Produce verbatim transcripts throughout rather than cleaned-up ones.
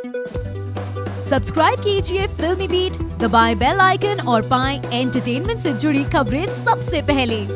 Subscribe कीजिए फिल्मी beat, दबाएं बेल आइकन और पाएं एंटरटेनमेंट से जुड़ी खबरें सबसे पहले।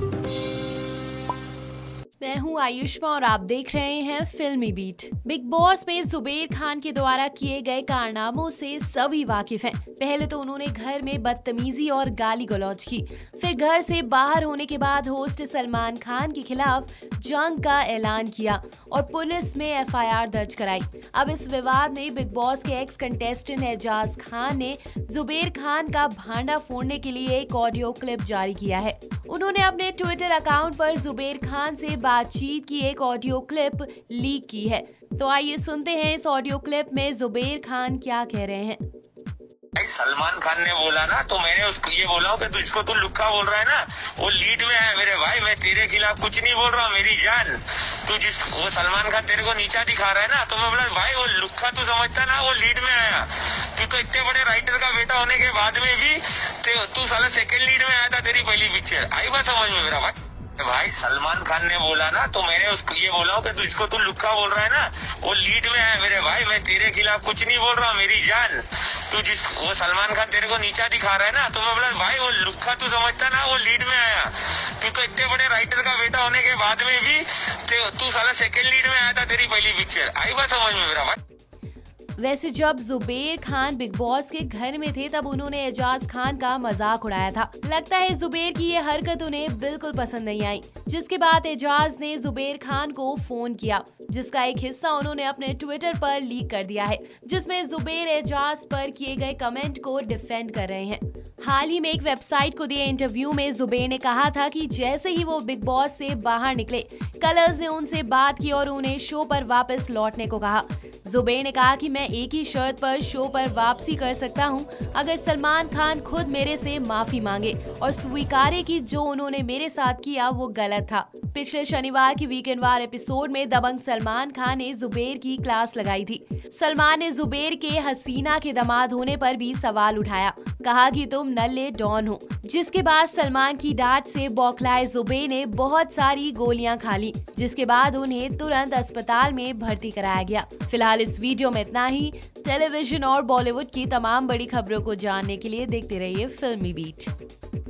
मैं हूं आयुष्मा और आप देख रहे हैं फिल्मी बीट। बिग बॉस में जुबैर खान के द्वारा किए गए कारनामों से सभी वाकिफ हैं। पहले तो उन्होंने घर में बदतमीजी और गाली गलौज की, फिर घर से बाहर होने के बाद होस्ट सलमान खान के खिलाफ जंग का ऐलान किया और पुलिस में एफ आई आर दर्ज कराई। अब इस विवाद में बिग बॉस के एक्स कंटेस्टेंट एजाज खान ने जुबैर खान का भांडा फोड़ने के लिए एक ऑडियो क्लिप जारी किया है। उन्होंने अपने ट्विटर अकाउंट पर जुबैर खान से बातचीत की एक ऑडियो क्लिप लीक की है। तो आइए सुनते हैं इस ऑडियो क्लिप में जुबैर खान क्या कह रहे हैं। सलमान खान ने बोला ना, तो मैंने उसको ये बोला हूँ कि तू इसको तू लुक्का बोल रहा है ना, वो लीड में है मेरे भाई। मैं तेरे खिलाफ कुछ नहीं बोल रहा, मेरी जान। तू जिस वो सलमान खान तेरे को नीचा दिखा रहा है ना, तो मैं बोला भाई वो लुक्का तू समझता ना, वो लीड में आया। तू तो इतने बड़े राइटर का बेटा होने के बाद में भी तू साला सेकेंड लीड में आया था। तेरी पहली पिक्चर आई बात समझ में मेरा भाई। भाई सलमान खान ने बोला ना, तो मैंने उसको ये बोला हूँ कि तू इसको तू लुक्का बोल रहा है ना, वो लीड में है मेरे भाई। मैं तेरे खिलाफ कुछ नहीं बोल रहा, मेरी जान। तू जिस वो सलमान खान तेरे को नीचा दिखा रहा है ना, तो मैं बोला भाई वो लुक्का तू समझता ना, वो लीड में आया। तू तो इतने बड़े राइटर का बेटा होने के बाद में भी तू साला सेकेंड लीड में आया था। तेरी पहली पिक्चर आई बात समझ में मेरा भाई। वैसे जब जुबैर खान बिग बॉस के घर में थे तब उन्होंने एजाज खान का मजाक उड़ाया था। लगता है जुबैर की ये हरकत उन्हें बिल्कुल पसंद नहीं आई, जिसके बाद एजाज ने जुबैर खान को फोन किया, जिसका एक हिस्सा उन्होंने अपने ट्विटर पर लीक कर दिया है, जिसमें जुबैर एजाज पर किए गए कमेंट को डिफेंड कर रहे हैं। हाल ही में एक वेबसाइट को दिए इंटरव्यू में जुबैर ने कहा था कि जैसे ही वो बिग बॉस से बाहर निकले, कलर्स ने उनसे बात की और उन्हें शो पर वापस लौटने को कहा। जुबैर ने कहा कि मैं एक ही शर्त पर शो पर वापसी कर सकता हूं, अगर सलमान खान खुद मेरे से माफी मांगे और स्वीकारे कि जो उन्होंने मेरे साथ किया वो गलत था। पिछले शनिवार की वीकेंड वार एपिसोड में दबंग सलमान खान ने जुबैर की क्लास लगाई थी। सलमान ने जुबैर के हसीना के दामाद होने पर भी सवाल उठाया, कहा कि तुम नल्ले डॉन हो, जिसके बाद सलमान की डांट से बौखलाए जुबैर ने बहुत सारी गोलियां खा ली, जिसके बाद उन्हें तुरंत अस्पताल में भर्ती कराया गया। फिलहाल इस वीडियो में इतना ही। टेलीविजन और बॉलीवुड की तमाम बड़ी खबरों को जानने के लिए देखते रहिए फिल्मी बीट।